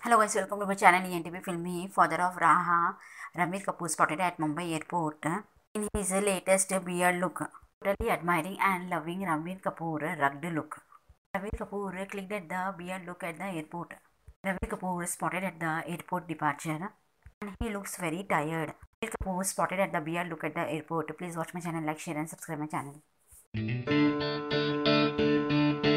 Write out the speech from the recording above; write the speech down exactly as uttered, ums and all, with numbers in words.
Hello guys, welcome to my channel E N T V Filmy. Father of Raha, Ranbir Kapoor spotted at Mumbai airport in his latest beard look. Totally admiring and loving Ranbir Kapoor rugged look. Ranbir Kapoor clicked at the beard look at the airport. Ranbir Kapoor spotted at the airport departure and he looks very tired. Ranbir Kapoor spotted at the beard look at the airport. Please watch my channel, like, share and subscribe my channel.